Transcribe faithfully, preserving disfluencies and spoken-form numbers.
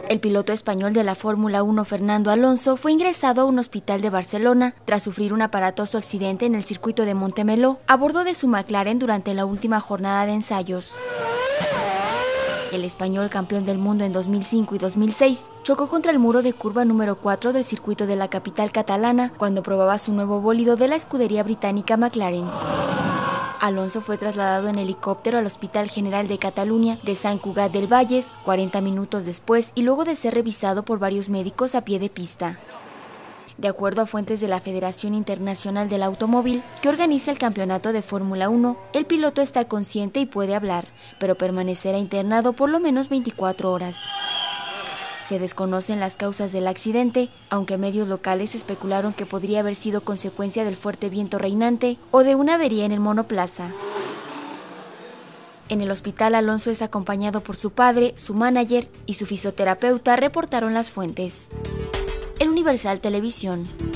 El piloto español de la Fórmula uno, Fernando Alonso, fue ingresado a un hospital de Barcelona tras sufrir un aparatoso accidente en el circuito de Montemeló a bordo de su McLaren durante la última jornada de ensayos. El español, campeón del mundo en dos mil cinco y dos mil seis, chocó contra el muro de curva número cuatro del circuito de la capital catalana cuando probaba su nuevo bólido de la escudería británica McLaren. Alonso fue trasladado en helicóptero al Hospital General de Cataluña de Sant Cugat del Vallès cuarenta minutos después y luego de ser revisado por varios médicos a pie de pista. De acuerdo a fuentes de la Federación Internacional del Automóvil, que organiza el campeonato de Fórmula uno, el piloto está consciente y puede hablar, pero permanecerá internado por lo menos veinticuatro horas. Se desconocen las causas del accidente, aunque medios locales especularon que podría haber sido consecuencia del fuerte viento reinante o de una avería en el monoplaza. En el hospital, Alonso es acompañado por su padre, su manager y su fisioterapeuta, reportaron las fuentes. El Universal Televisión.